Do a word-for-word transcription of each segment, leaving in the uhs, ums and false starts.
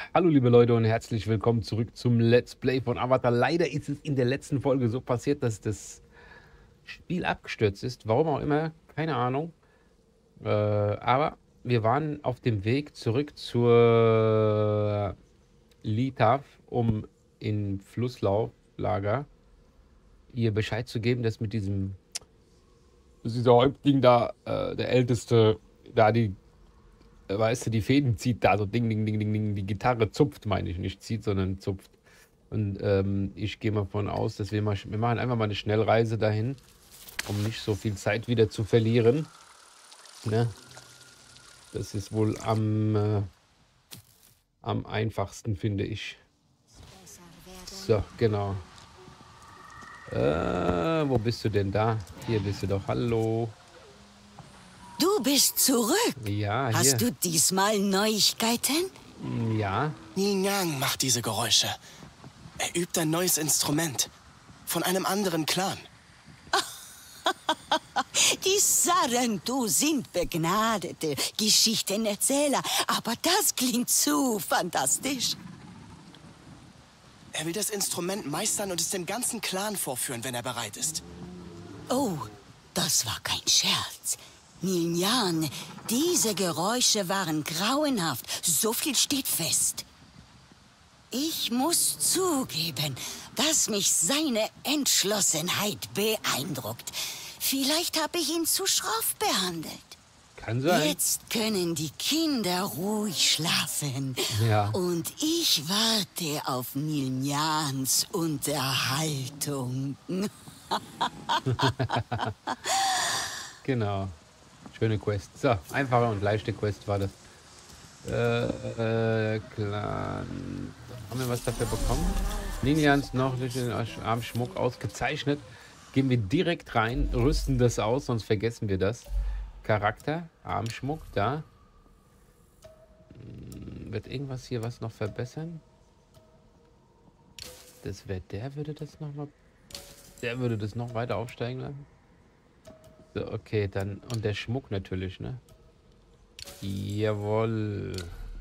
Hallo liebe Leute und herzlich willkommen zurück zum Let's Play von Avatar. Leider ist es in der letzten Folge so passiert, dass das Spiel abgestürzt ist. Warum auch immer, keine Ahnung. Äh, aber wir waren auf dem Weg zurück zur Litav, um im Flusslauflager ihr Bescheid zu geben, dass mit diesem, dass dieser Häuptling da, äh, der Älteste, da die, äh, weißt du, die Fäden zieht, da so ding, ding, ding, ding, ding, die Gitarre zupft, meine ich, nicht zieht, sondern zupft. Und ähm, ich gehe mal davon aus, dass wir mal, wir machen einfach mal eine Schnellreise dahin, um nicht so viel Zeit wieder zu verlieren. Ne? Das ist wohl am, äh, am einfachsten, finde ich. So, genau. Äh, wo bist du denn da? Hier bist du doch. Hallo. Du bist zurück. Ja, hier. Hast du diesmal Neuigkeiten? Ja. Nilnyang macht diese Geräusche. Er übt ein neues Instrument. Von einem anderen Clan. Die Sarentu sind begnadete Geschichtenerzähler, aber das klingt zu fantastisch. Er will das Instrument meistern und es dem ganzen Clan vorführen, wenn er bereit ist. Oh, das war kein Scherz. Nilnyan, diese Geräusche waren grauenhaft. So viel steht fest. Ich muss zugeben, dass mich seine Entschlossenheit beeindruckt. Vielleicht habe ich ihn zu schroff behandelt. Kann sein. Jetzt können die Kinder ruhig schlafen. Ja. Und ich warte auf Nilnyans Unterhaltung. Genau. Schöne Quest. So, einfache und leichte Quest war das. Äh, äh, klar. Haben wir was dafür bekommen? Nilnyans noch durch den Armschmuck ausgezeichnet. Gehen wir direkt rein, rüsten das aus, sonst vergessen wir das. Charakter, Armschmuck, da. Hm, wird irgendwas hier was noch verbessern? Das wäre der, würde das noch mal. Der würde das noch weiter aufsteigen lassen. So, okay, dann. Und der Schmuck natürlich, ne? Jawohl.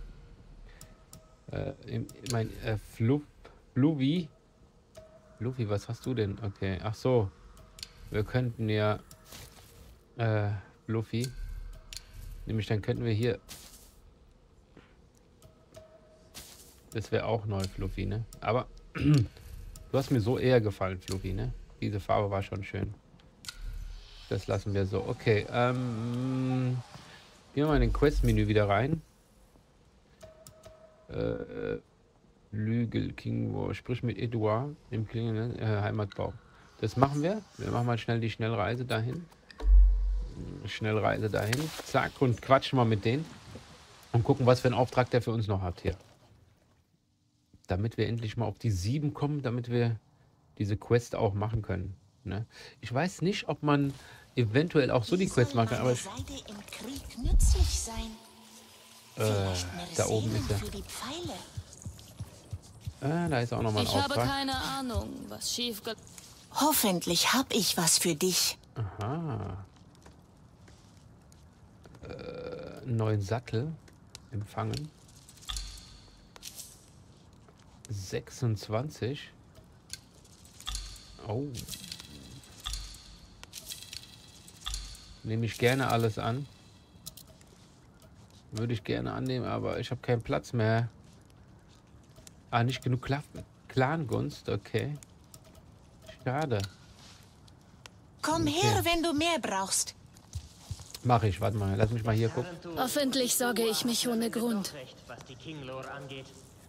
Äh, ich mein, äh, Fluff, Fluvi. Fluffy, was hast du denn? Okay, ach so. Wir könnten ja. Äh, Fluffy. Nämlich dann könnten wir hier. Das wäre auch neu, Fluffy, ne? Aber du hast mir so eher gefallen, Fluffy, ne? Diese Farbe war schon schön. Das lassen wir so. Okay, ähm. Gehen wir mal in den Quest-Menü wieder rein. Äh, Lügel, King War. Sprich mit Eduard, dem Klingel, äh, Heimatbau. Das machen wir. Wir machen mal schnell die Schnellreise dahin. Schnellreise dahin. Zack, und quatschen mal mit denen. Und gucken, was für einen Auftrag der für uns noch hat hier. Damit wir endlich mal auf die sieben kommen, damit wir diese Quest auch machen können. Ne? Ich weiß nicht, ob man eventuell auch so die Quest machen kann, aber ich, im Krieg nützlich sein. äh, da oben ist er. Für die Pfeile. Ah, da ist auch nochmal ein Ich Auftrag. habe keine Ahnung, was schief ge... Hoffentlich hab ich was für dich. Aha. Äh, einen neuen Sattel empfangen. sechsundzwanzig. Oh. Nehme ich gerne alles an. Würde ich gerne annehmen, aber ich habe keinen Platz mehr. Ah, nicht genug Kla Clangunst, okay. Schade. Komm Okay. her, wenn du mehr brauchst. Mache ich, warte mal, lass mich mal hier gucken. Hoffentlich sorge ich mich ohne Grund. Was die King-Lore angeht.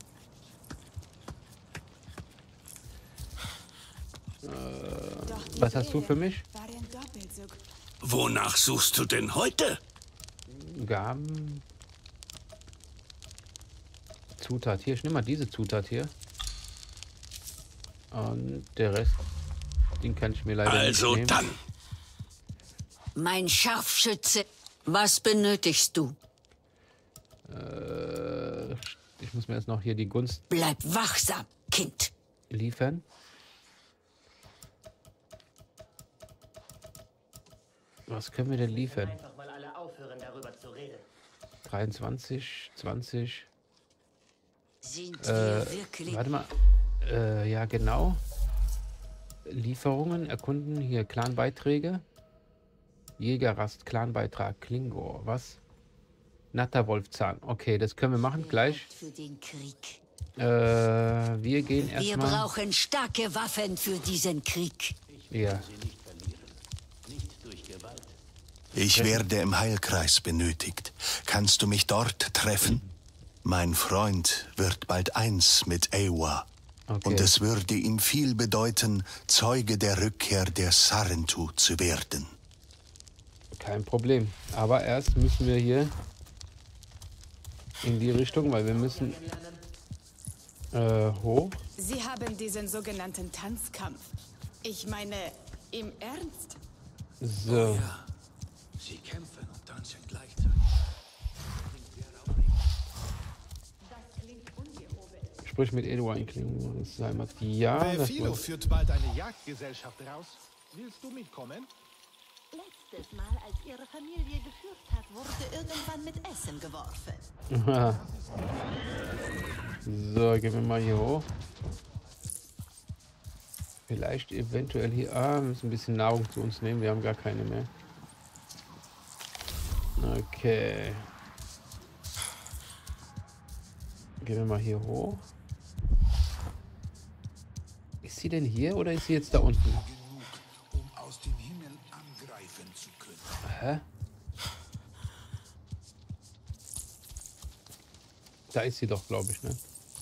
Was hast du für mich? Wonach suchst du denn heute? Gaben. Zutat hier. Ich nehme mal diese Zutat hier. Und der Rest, den kann ich mir leider Also nicht nehmen. dann. Mein Scharfschütze, was benötigst du? Äh, ich muss mir jetzt noch hier die Gunst Bleib wachsam, Kind. liefern. Was können wir denn liefern? Einfach mal alle aufhören, darüber zu reden. dreiundzwanzig, zwanzig. Sind Äh, wir wirklich... warte mal. Äh, ja, genau. Lieferungen, erkunden, hier Clanbeiträge. Jägerrast, Clanbeitrag, Klingor, was? Natterwolfzahn. Okay, das können wir machen gleich. Für den Krieg. Äh, wir gehen Wir erstmal. brauchen starke Waffen für diesen Krieg. Ja. Ich werde im Heilkreis benötigt. Kannst du mich dort treffen? Mein Freund wird bald eins mit Eywa. Okay. Und es würde ihm viel bedeuten, Zeuge der Rückkehr der Sarentu zu werden. Kein Problem. Aber erst müssen wir hier in die Richtung, weil wir müssen äh, hoch. Sie haben diesen sogenannten Tanzkampf. Ich meine, im Ernst? So. Sie kämpfen und tanzen gleichzeitig. Sprich mit Eduard in Klingor. Das ist Heimat. Ja, das Philo war... führt bald eine Jagdgesellschaft raus. Willst du mitkommen? Letztes Mal, als ihre Familie geführt hat, wurde irgendwann mit Essen geworfen. So, gehen wir mal hier hoch. Vielleicht eventuell hier... Ah, wir müssen ein bisschen Nahrung zu uns nehmen. Wir haben gar keine mehr. Okay. Gehen wir mal hier hoch. Ist sie denn hier oder ist sie jetzt da unten? Um aus dem Himmel angreifen zu können. Hä? Da ist sie doch, glaube ich, ne?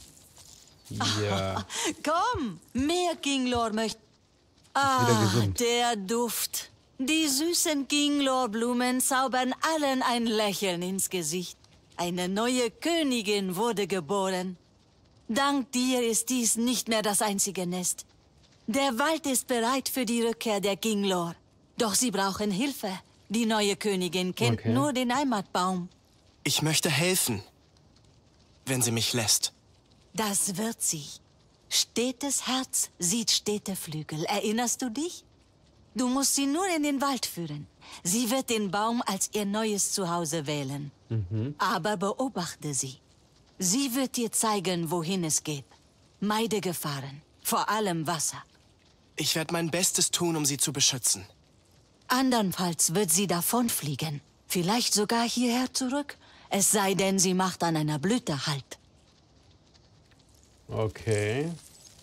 Ja. Komm, mehr Kinglor möchte... wieder Ah, gesund. der Duft. Die süßen Kinglor-Blumen zaubern allen ein Lächeln ins Gesicht. Eine neue Königin wurde geboren. Dank dir ist dies nicht mehr das einzige Nest. Der Wald ist bereit für die Rückkehr der Kinglor. Doch sie brauchen Hilfe. Die neue Königin kennt Okay. nur den Heimatbaum. Ich möchte helfen, wenn sie mich lässt. Das wird sie. Stetes Herz sieht stete Flügel. Erinnerst du dich? Du musst sie nur in den Wald führen. Sie wird den Baum als ihr neues Zuhause wählen. Aber beobachte sie. Sie wird dir zeigen, wohin es geht. Meide Gefahren, vor allem Wasser. Ich werde mein Bestes tun, um sie zu beschützen. Andernfalls wird sie davonfliegen. Vielleicht sogar hierher zurück. Es sei denn, sie macht an einer Blüte Halt. Okay.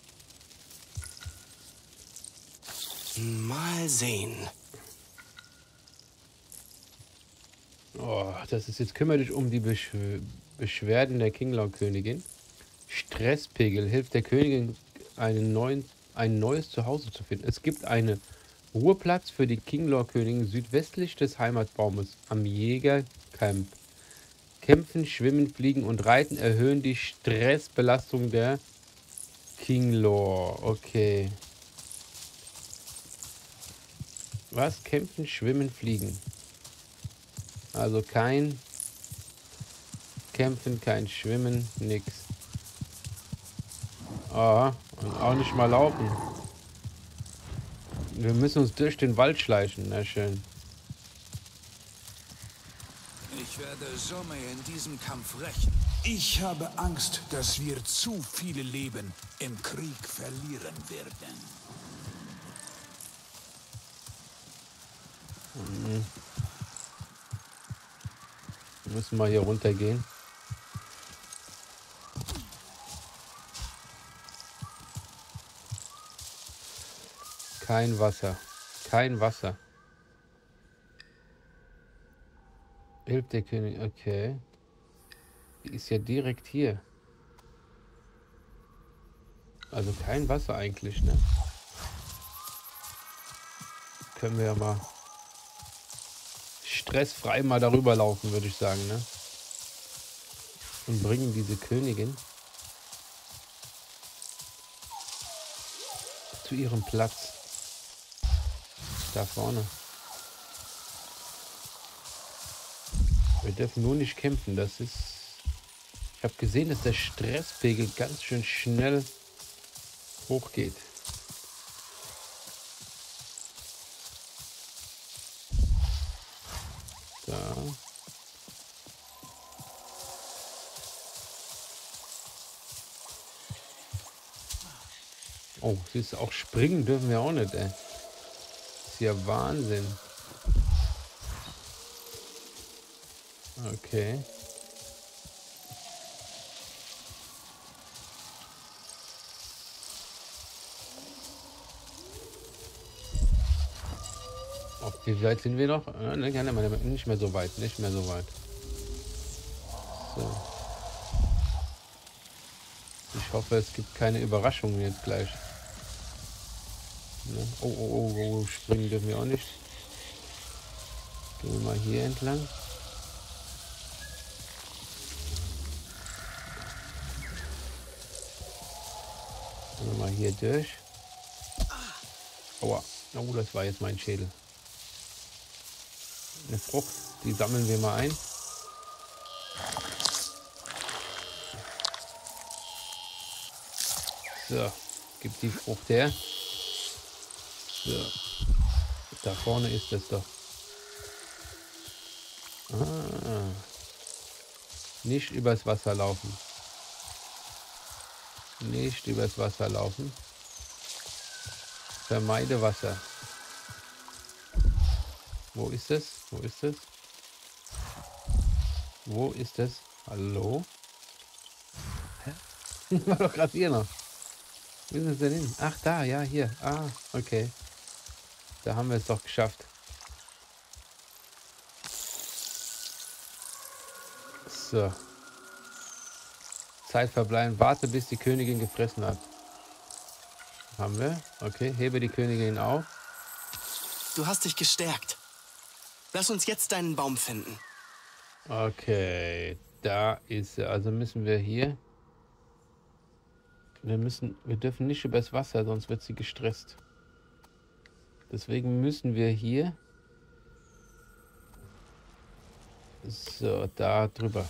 Mal sehen. Oh, das ist jetzt kümmere dich um die Besch Beschwerden der Kinglor-Königin. Stresspegel hilft der Königin, einen neuen, ein neues Zuhause zu finden. Es gibt einen Ruheplatz für die Kinglor-Königin südwestlich des Heimatbaumes am Jägercamp. Kämpfen, Schwimmen, Fliegen und Reiten erhöhen die Stressbelastung der Kinglor. Okay. Was? Kämpfen, Schwimmen, Fliegen. Also kein Kämpfen, kein Schwimmen, nix. Ah, und auch nicht mal laufen. Wir müssen uns durch den Wald schleichen. Na schön. Ich werde Somme in diesem Kampf rächen. Ich habe Angst, dass wir zu viele Leben im Krieg verlieren werden. Mhm. Wir müssen mal hier runter gehen. Kein Wasser. Kein Wasser. Hilft der König. Okay. Die ist ja direkt hier. Also kein Wasser eigentlich, ne? Können wir ja mal stressfrei mal darüber laufen, würde ich sagen, ne? Und bringen diese Königin zu ihrem Platz. Da vorne. Wir dürfen nur nicht kämpfen. Das ist... Ich habe gesehen, dass der Stresspegel ganz schön schnell hochgeht. Da. Oh, siehst du, auch springen dürfen wir auch nicht, ey. Ist ja Wahnsinn. Okay. Auf wie weit sind wir noch? Äh, nicht mehr so weit, nicht mehr so weit. So. Ich hoffe, es gibt keine Überraschungen jetzt gleich. Ne? Oh, oh, oh, oh, springen dürfen wir auch nicht. Gehen wir mal hier entlang. Gehen wir mal hier durch. Aua. Oh, das war jetzt mein Schädel. Eine Frucht, die sammeln wir mal ein. So, gib die Frucht her. So, da vorne ist es doch. Ah, nicht übers Wasser laufen. Nicht übers Wasser laufen. Vermeide Wasser. Wo ist es? Wo ist es? Wo ist es? Hallo? Hä? War doch gerade hier noch. Wo ist es denn hin? Ach, da, ja, hier. Ah, okay. Da haben wir es doch geschafft. So. Zeit verbleiben. Warte, bis die Königin gefressen hat. Haben wir? Okay, hebe die Königin auf. Du hast dich gestärkt. Lass uns jetzt deinen Baum finden. Okay, da ist er. Also müssen wir hier... Wir müssen, wir dürfen nicht übers Wasser, sonst wird sie gestresst. Deswegen müssen wir hier... So, da drüber.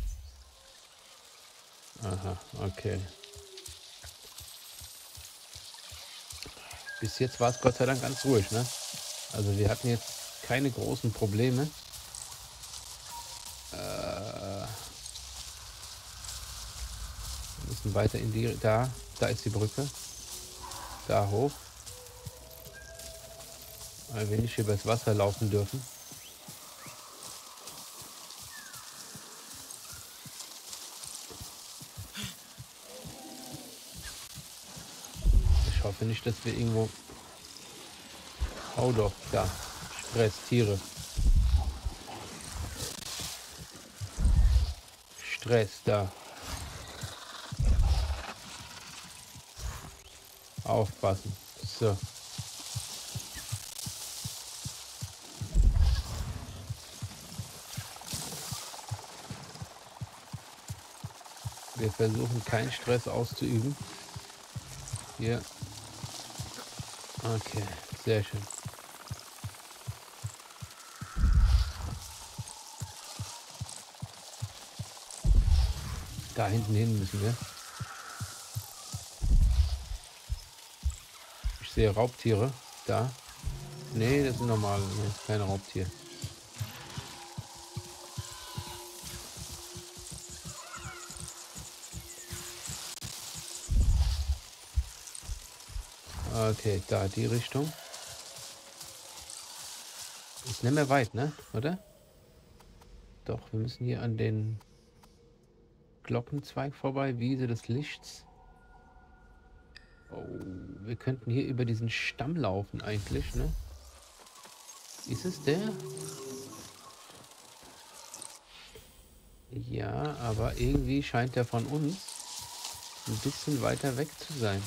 Aha, okay. Bis jetzt war es Gott sei Dank ganz ruhig, ne? Also wir hatten jetzt keine großen Probleme. Äh, wir müssen weiter in die... Da, da ist die Brücke. Da hoch. Weil wir nicht übers Wasser laufen dürfen. Ich hoffe nicht, dass wir irgendwo... Oh doch, da. Stress, Tiere. Stress, da. Aufpassen. So. Wir versuchen keinen Stress auszuüben. Hier. Okay, sehr schön. Da hinten hin müssen wir. Ich sehe Raubtiere. Da. Nee, das sind normale. Nee, keine Raubtiere. Okay, da die Richtung. Ist nicht mehr weit, ne? Oder? Doch, wir müssen hier an den Glockenzweig vorbei, Wiese des Lichts. Oh, wir könnten hier über diesen Stamm laufen eigentlich, ne? Ist es der? Ja, aber irgendwie scheint er von uns ein bisschen weiter weg zu sein.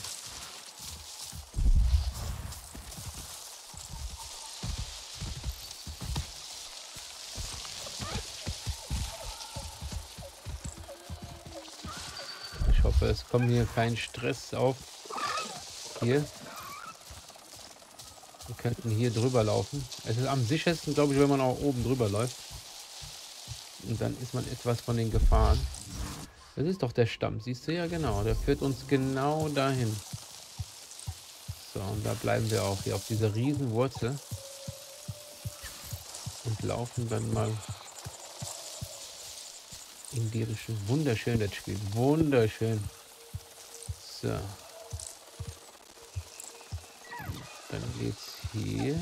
Ich hoffe, es kommt hier kein Stress auf. Hier. Wir könnten hier drüber laufen. Es ist am sichersten, glaube ich, wenn man auch oben drüber läuft. Und dann ist man etwas von den Gefahren. Das ist doch der Stamm, siehst du ja genau. Der führt uns genau dahin. So, und da bleiben wir auch hier auf dieser riesen Wurzel. Und laufen dann mal in die Richtung. Wunderschön das Spiel. Wunderschön. So. Dann geht's hier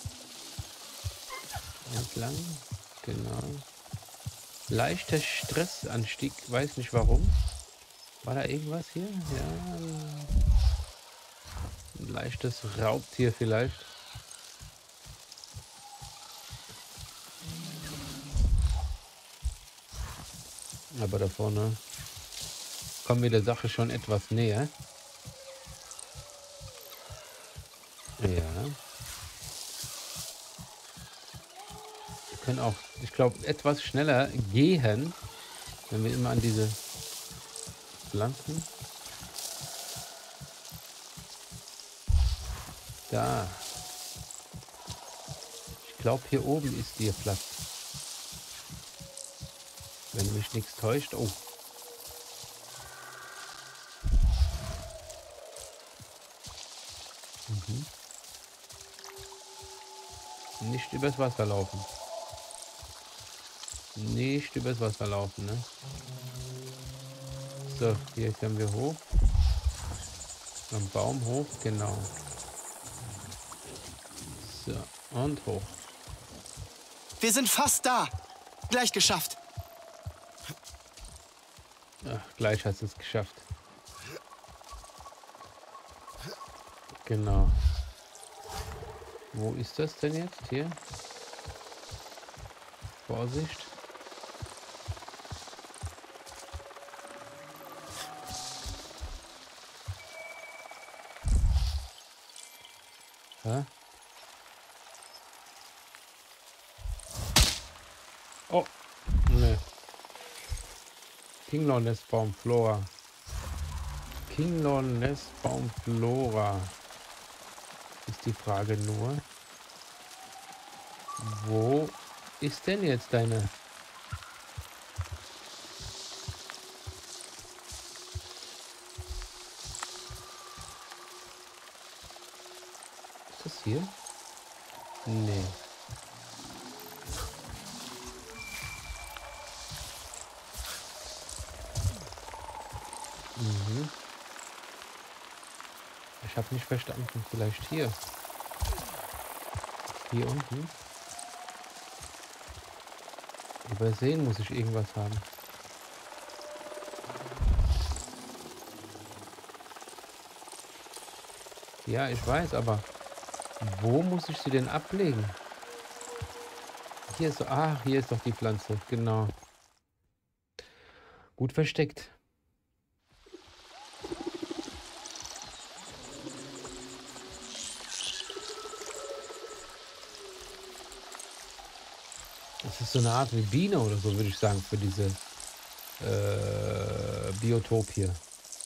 entlang. Genau. Leichter Stressanstieg, weiß nicht warum. War da irgendwas hier? Ja. Ein leichtes Raubtier vielleicht. Aber da vorne kommen wir der Sache schon etwas näher. Ja. Wir können auch, ich glaube, etwas schneller gehen, wenn wir immer an diese Pflanzen. Da. Ich glaube, hier oben ist hier Platz. Wenn mich nichts täuscht. Oh. Mhm. Nicht übers Wasser laufen. Nicht übers Wasser laufen, ne? So, hier können wir hoch. Am Baum hoch, genau. So, und hoch. Wir sind fast da. Gleich geschafft. Ach, gleich hast du es geschafft. Genau. Wo ist das denn jetzt? Hier. Vorsicht. Hä? Oh, ne. Kinglon Nestbaum Flora. Kinglon Nestbaum Flora. Ist die Frage nur, wo ist denn jetzt deine? Ist das hier? Nee. Mhm. Ich habe nicht verstanden. Vielleicht hier. Hier unten. Übersehen muss ich irgendwas haben. Ja, ich weiß, aber wo muss ich sie denn ablegen? Hier ist so, ach, hier ist doch die Pflanze, genau. Gut versteckt. Das ist so eine Art wie Biene oder so, würde ich sagen, für diese äh, Biotop hier.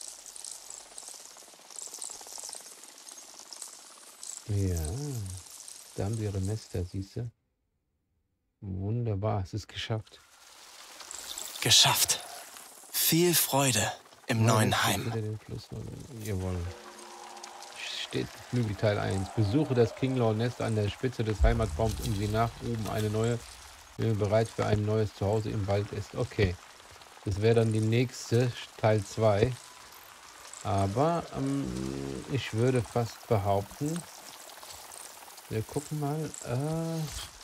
Ja, da haben sie ihre Nester, siehst du? Wunderbar, es ist geschafft. Geschafft. Viel Freude im ja, neuen Heim. Den Fluss. Jawohl. Steht Flügelteil eins. Besuche das Kinglor-Nest an der Spitze des Heimatbaums, um sie nach oben eine neue, wenn ihr bereit für ein neues Zuhause im Wald ist. Okay. Das wäre dann die nächste, Teil zwei. Aber ähm, ich würde fast behaupten, wir gucken mal. Äh,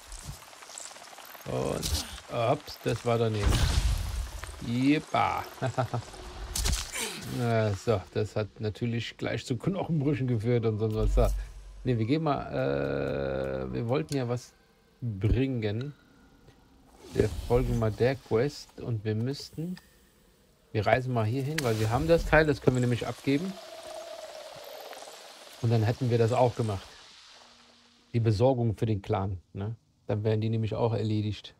und ups, das war daneben. Jeppa. äh, so, das hat natürlich gleich zu Knochenbrüchen geführt und so was. So. Ne, wir gehen mal. Äh, wir wollten ja was bringen. Wir folgen mal der Quest und wir müssten. Wir reisen mal hier hin, weil wir haben das Teil, das können wir nämlich abgeben. Und dann hätten wir das auch gemacht. Die Besorgung für den Clan, ne? Dann wären die nämlich auch erledigt.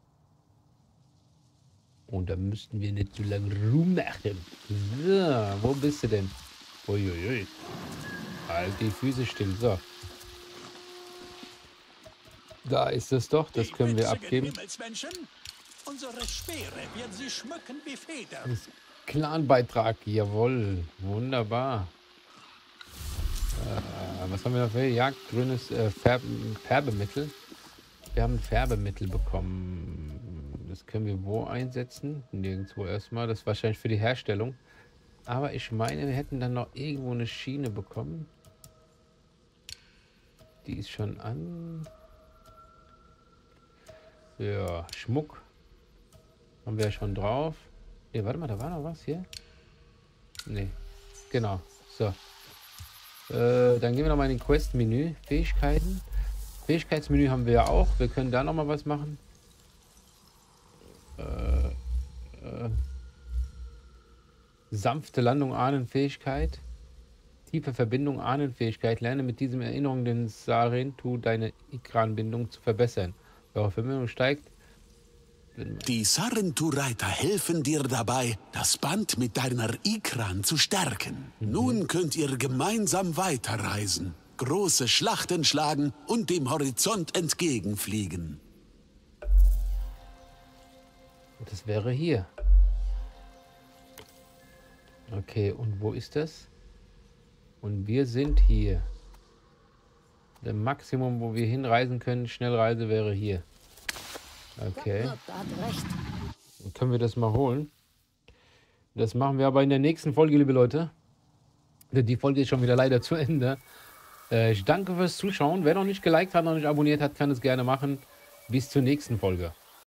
Und dann müssten wir nicht so lange rummachen. So, wo bist du denn? Uiuiui. Halt die Füße still. So. Da ist es doch. Das können wir abgeben. Unsere Speere werden sie schmücken wie Federn. Das Clan-Beitrag. Jawohl. Wunderbar. Äh, was haben wir dafür? Jagd, grünes äh, Färb Färbemittel. Wir haben Färbemittel bekommen. Das können wir wo einsetzen? Nirgendwo erstmal. Das ist wahrscheinlich für die Herstellung. Aber ich meine, wir hätten dann noch irgendwo eine Schiene bekommen. Die ist schon an. Ja, Schmuck. Haben wir ja schon drauf. Ne, warte mal, da war noch was hier. Ne, genau. So. Äh, dann gehen wir noch mal in den Quest-Menü. Fähigkeiten. Fähigkeitsmenü haben wir ja auch. Wir können da noch mal was machen. Äh, äh, sanfte Landung, Ahnenfähigkeit. Tiefe Verbindung, Ahnenfähigkeit. Lerne mit diesem Erinnerung den Sarentu deine Ikran-Bindung zu verbessern. Eure Verbindung steigt. Die Sarentu-Reiter helfen dir dabei, das Band mit deiner Ikran zu stärken. Mhm. Nun könnt ihr gemeinsam weiterreisen, große Schlachten schlagen und dem Horizont entgegenfliegen. Das wäre hier. Okay, und wo ist das? Und wir sind hier. Das Maximum, wo wir hinreisen können, Schnellreise wäre hier. Okay. Dann können wir das mal holen. Das machen wir aber in der nächsten Folge, liebe Leute. Die Folge ist schon wieder leider zu Ende. Äh, ich danke fürs Zuschauen. Wer noch nicht geliked hat, noch nicht abonniert hat, kann es gerne machen. Bis zur nächsten Folge.